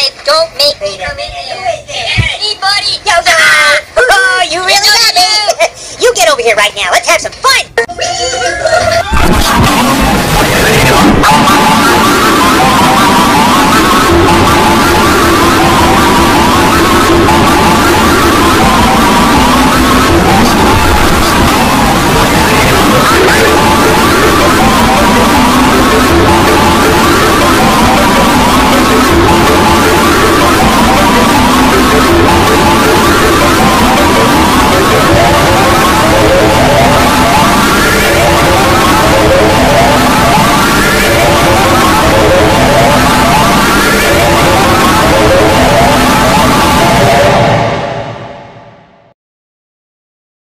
it. Don't make me come in here. Hey, buddy. Yo, oh, you really got me. You get over here right now. Let's have some fun.